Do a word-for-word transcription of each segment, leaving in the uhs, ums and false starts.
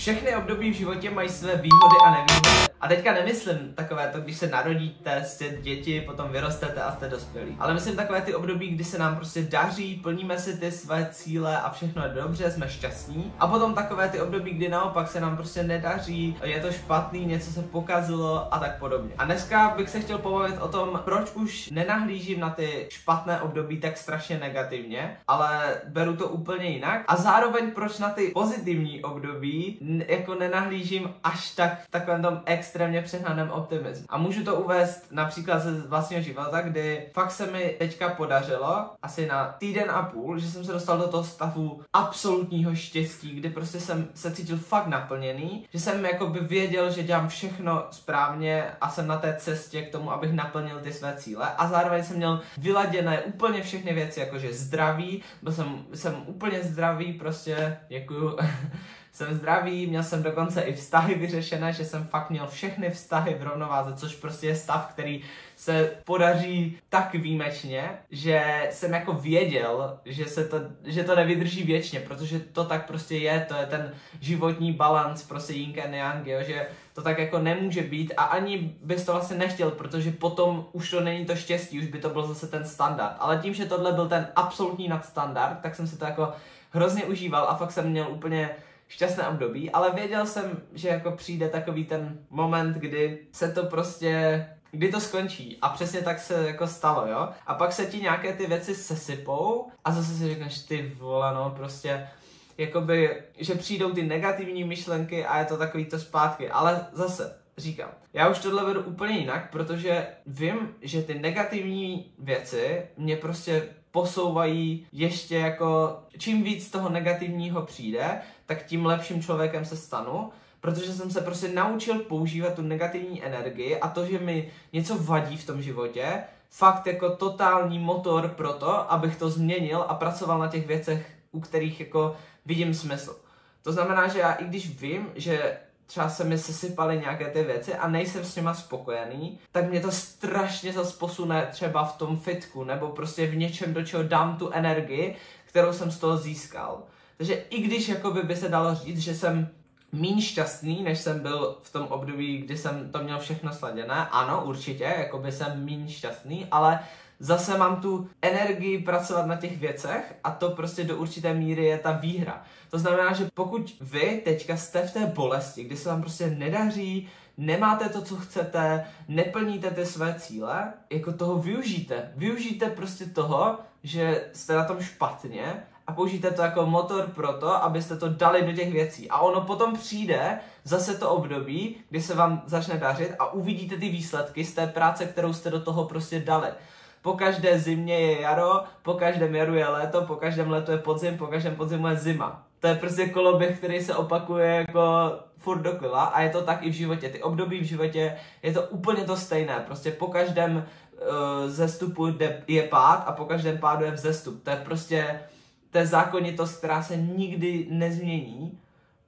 Všechny období v životě mají své výhody a nevýhody. A teďka nemyslím takové to, když se narodíte, jste děti, potom vyrostete a jste dospělí. Ale myslím takové ty období, kdy se nám prostě daří, plníme si ty své cíle a všechno je dobře, jsme šťastní. A potom takové ty období, kdy naopak se nám prostě nedaří, je to špatný, něco se pokazilo a tak podobně. A dneska bych se chtěl pobavit o tom, proč už nenahlížím na ty špatné období tak strašně negativně, ale beru to úplně jinak. A zároveň proč na ty pozitivní období jako nenahlížím až tak v takovém tom extrémně přehnaném optimismu. A můžu to uvést například ze vlastního života, kdy fakt se mi teďka podařilo asi na týden a půl, že jsem se dostal do toho stavu absolutního štěstí, kdy prostě jsem se cítil fakt naplněný, že jsem jakoby věděl, že dělám všechno správně a jsem na té cestě k tomu, abych naplnil ty své cíle, a zároveň jsem měl vyladěné úplně všechny věci, jakože zdraví, byl jsem, jsem úplně zdravý, prostě děkuju. Jsem zdravý, měl jsem dokonce i vztahy vyřešené, že jsem fakt měl všechny vztahy v rovnováze, což prostě je stav, který se podaří tak výjimečně, že jsem jako věděl, že, se to, že to nevydrží věčně, protože to tak prostě je, to je ten životní balans, prostě yin and yang, jo, že to tak jako nemůže být a ani bys to vlastně nechtěl, protože potom už to není to štěstí, už by to byl zase ten standard, ale tím, že tohle byl ten absolutní nadstandard, tak jsem si to jako hrozně užíval a fakt jsem měl úplně šťastné období, ale věděl jsem, že jako přijde takový ten moment, kdy se to prostě, kdy to skončí, a přesně tak se jako stalo, jo, a pak se ti nějaké ty věci sesypou a zase si řekneš, ty vole, no prostě, jakoby, že přijdou ty negativní myšlenky a je to takový to zpátky, ale zase říkám, já už tohle vedu úplně jinak, protože vím, že ty negativní věci mě prostě posouvají ještě jako, čím víc toho negativního přijde, tak tím lepším člověkem se stanu, protože jsem se prostě naučil používat tu negativní energii a to, že mi něco vadí v tom životě, fakt jako totální motor pro to, abych to změnil a pracoval na těch věcech, u kterých jako vidím smysl. To znamená, že já i když vím, že třeba se mi sesypaly nějaké ty věci a nejsem s nima spokojený, tak mě to strašně zase posune třeba v tom fitku, nebo prostě v něčem, do čeho dám tu energii, kterou jsem z toho získal. Takže i když jakoby by se dalo říct, že jsem míň šťastný, než jsem byl v tom období, kdy jsem to měl všechno sladěné, ano, určitě, jakoby jsem míň šťastný, ale zase mám tu energii pracovat na těch věcech a to prostě do určité míry je ta výhra. To znamená, že pokud vy teďka jste v té bolesti, kdy se vám prostě nedaří, nemáte to, co chcete, neplníte ty své cíle, jako toho využijte. Využijte prostě toho, že jste na tom špatně a použijte to jako motor pro to, abyste to dali do těch věcí. A ono potom přijde zase to období, kdy se vám začne dařit a uvidíte ty výsledky z té práce, kterou jste do toho prostě dali. Po každé zimě je jaro, po každém jaru je léto, po každém létu je podzim, po každém podzimu je zima. To je prostě koloběh, který se opakuje jako furt dokola a je to tak i v životě. Ty období v životě je to úplně to stejné. Prostě po každém uh, zestupu je pád a po každém pádu je vzestup. To je prostě to je zákonitost, která se nikdy nezmění.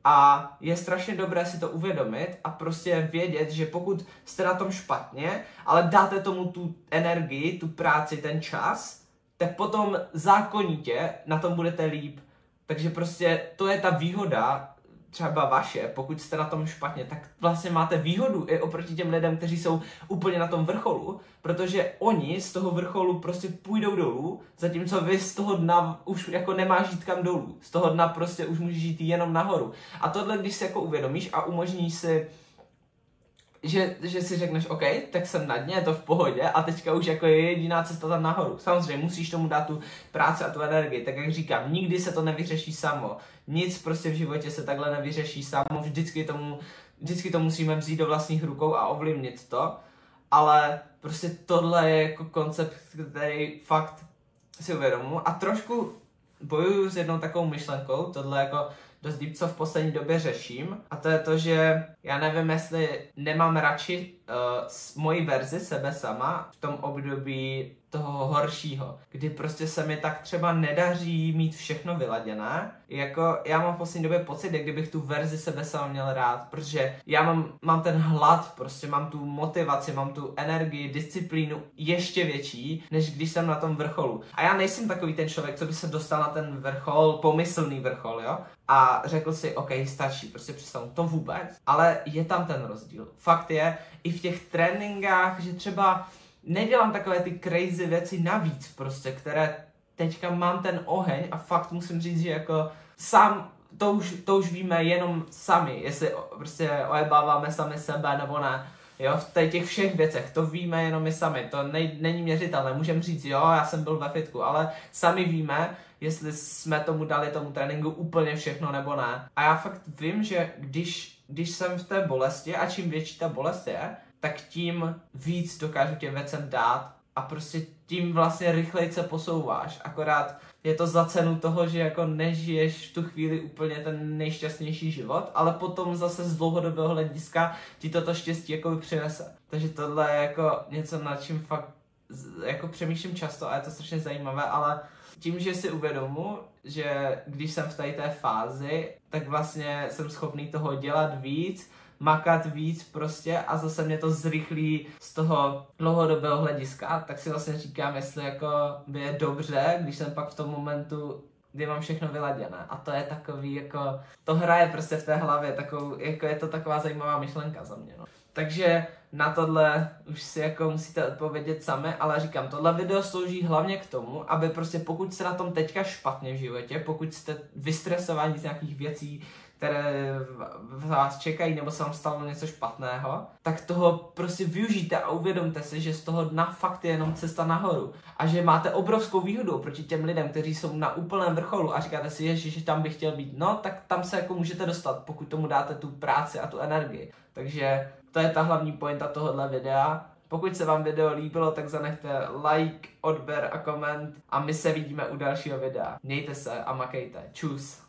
A je strašně dobré si to uvědomit a prostě vědět, že pokud jste na tom špatně, ale dáte tomu tu energii, tu práci, ten čas, tak potom zákonitě na tom budete líp. Takže prostě to je ta výhoda, třeba vaše, pokud jste na tom špatně, tak vlastně máte výhodu i oproti těm lidem, kteří jsou úplně na tom vrcholu, protože oni z toho vrcholu prostě půjdou dolů, zatímco vy z toho dna už jako nemáš jít kam dolů. Z toho dna prostě už můžeš jít jenom nahoru. A tohle, když si jako uvědomíš a umožníš si, že, že si řekneš, OK, tak jsem na dně, je to v pohodě a teďka už jako je jediná cesta tam nahoru. Samozřejmě musíš tomu dát tu práci a tu energii, tak jak říkám, nikdy se to nevyřeší samo. Nic prostě v životě se takhle nevyřeší samo, vždycky, tomu, vždycky to musíme vzít do vlastních rukou a ovlivnit to, ale prostě tohle je jako koncept, který fakt si uvědomuji a trošku bojuju s jednou takovou myšlenkou, tohle jako dost deep, co v poslední době řeším, a to je to, že já nevím, jestli nemám radši uh, moji verzi sebe sama v tom období toho horšího, kdy prostě se mi tak třeba nedaří mít všechno vyladěné. Jako já mám v poslední době pocit, jak kdybych tu verzi sebe sama měl rád, protože já mám, mám ten hlad, prostě mám tu motivaci, mám tu energii, disciplínu ještě větší, než když jsem na tom vrcholu. A já nejsem takový ten člověk, co by se dostal na ten vrchol, pomyslný vrchol, jo? A řekl si, OK, stačí, prostě přestanu, to vůbec, ale je tam ten rozdíl. Fakt je, i v těch tréninkách, že třeba nedělám takové ty crazy věci navíc prostě, které teďka mám ten oheň a fakt musím říct, že jako sám, to už, to už víme jenom sami, jestli prostě ojebáváme sami sebe nebo ne. Jo, v těch všech věcech, to víme jenom my sami, to nej, není měřitelné, můžeme říct, jo, já jsem byl ve fitku, ale sami víme, jestli jsme tomu dali tomu tréninku úplně všechno nebo ne. A já fakt vím, že když, když jsem v té bolesti a čím větší ta bolest je, tak tím víc dokážu těm věcem dát a prostě tím vlastně rychleji se posouváš, akorát je to za cenu toho, že jako nežiješ v tu chvíli úplně ten nejšťastnější život, ale potom zase z dlouhodobého hlediska ti toto štěstí jako přinese. Takže tohle je jako něco, nad čím fakt jako přemýšlím často a je to strašně zajímavé, ale tím, že si uvědomu, že když jsem v tady té fázi, tak vlastně jsem schopný toho dělat víc, makat víc prostě a zase mě to zrychlí z toho dlouhodobého hlediska, tak si vlastně říkám, jestli jako by je dobře, když jsem pak v tom momentu, kdy mám všechno vyladěné. A to je takový jako, to hraje prostě v té hlavě, takovou, jako je to taková zajímavá myšlenka za mě, no. Takže na tohle už si jako musíte odpovědět sami, ale říkám, tohle video slouží hlavně k tomu, aby prostě pokud jste na tom teďka špatně v životě, pokud jste vystresováni z nějakých věcí, které vás čekají, nebo se vám stalo něco špatného, tak toho prostě využijte a uvědomte si, že z toho dna fakt je jenom cesta nahoru. A že máte obrovskou výhodu oproti těm lidem, kteří jsou na úplném vrcholu a říkáte si, ježiš, že tam bych chtěl být. No, tak tam se jako můžete dostat, pokud tomu dáte tu práci a tu energii. Takže to je ta hlavní pointa tohohle videa. Pokud se vám video líbilo, tak zanechte like, odběr a koment a my se vidíme u dalšího videa. Mějte se a makejte. Čus.